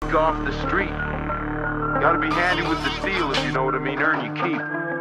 off the street. Gotta be handy with the steel, if you know what I mean. Earn your keep.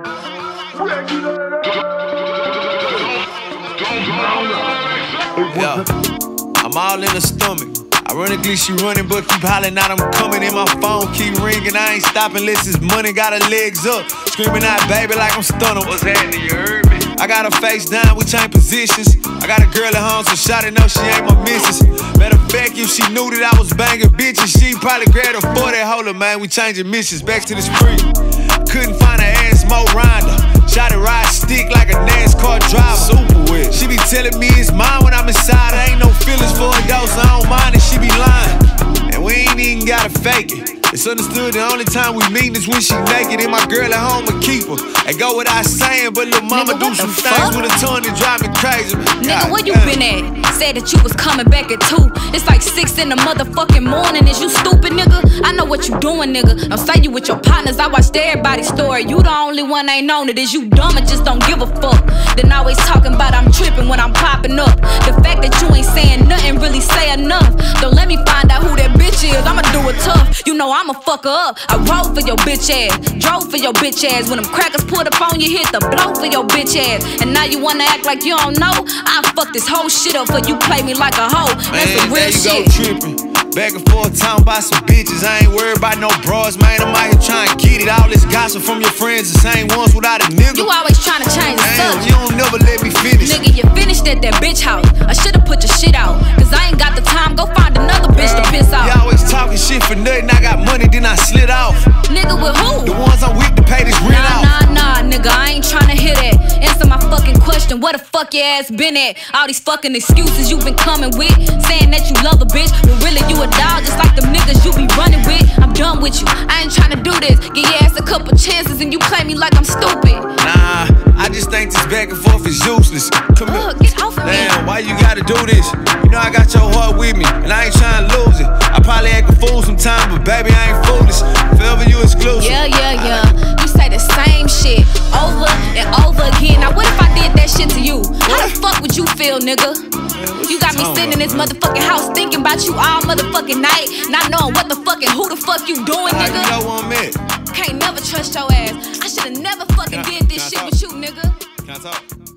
Yeah, I'm all in the stomach. Ironically, she running, but keep hollering out, I'm coming. In my phone keep ringing, I ain't stopping unless it's money. Got her legs up, screaming out, baby, like I'm stunning. What's happening, you heard me? I got her face down, we change positions. I got a girl at home, so shawty know she ain't my missus. Matter of fact, if she knew that I was banging bitches, she'd probably grab her for that. Hold up, man, we changing missions. Back to the street. Couldn't find her ass, Mo Ronda. Shawty ride stick like a NASCAR driver. Super wet. She be telling me it's mine when I'm inside. There ain't no feelings for a dose, so I don't mind, and she be lying. And we ain't even gotta fake it. It's understood the only time we meet is when she naked. And my girl at home a keeper. I go without saying, but little mama nigga, do some things with her tongue that drive me crazy. Nigga, where you been at? Said that you was coming back at 2. It's like 6 in the motherfucking morning. Is you stupid, nigga? I know what you doing, nigga. Don't say you with your partners. I watched everybody's story. You the only one ain't known it. Is you dumb and just don't give a fuck? Then always talking about I'm tripping when I'm popping up. The fact that you ain't saying nothing really say enough. Don't let me find out who that bitch is. I'ma do it tough. You know I'ma fuck her up. I rode for your bitch ass, drove for your bitch ass. When them crackers pulled up on you, hit the blow for your bitch ass. And now you wanna act like you don't know? I fuck this whole shit up for you play me like a hoe. That's some real shit. Go tripping. Back and forth talking about some bitches. I ain't worried about no bras, man. I'm out here trying to get it. All this gossip from your friends, the same ones without a nigga. You always trying to change the subject. You don't never let me finish. Nigga, you finished at that bitch house. I should've put your shit out, cause I ain't got the time. Go find another bitch to piss off. You always talking shit for nothing. I got money, then I slid off. Nigga, with who? The ones I'm with to pay this rent off. Nah, nigga, I ain't tryna hear that. Answer my fucking question, where the fuck your ass been at? All these fucking excuses you been coming with, saying that you love a bitch, but really you a dog, just like the niggas you be running with. I'm done with you, I ain't tryna do this. Give your ass a couple chances and you play me like I'm stupid. Nah, I just think this back and forth is useless. Come here. Get off of me. Damn, why you gotta do this? You know I got your heart with me, and I ain't tryna lose it. I probably act a fool sometimes, but baby, I ain't foolish. Forever you exclusive. Yeah. You say the same shit over and over again. Now what if I did that shit to you? How the fuck would you feel, nigga? You got me sitting in this motherfucking house thinking about you all motherfucking night, not knowing what the fuck and who the fuck you doing, nigga. You know what I'm at. Can't never trust your ass. I should've never fucking did this shit with you, nigga. Can I talk?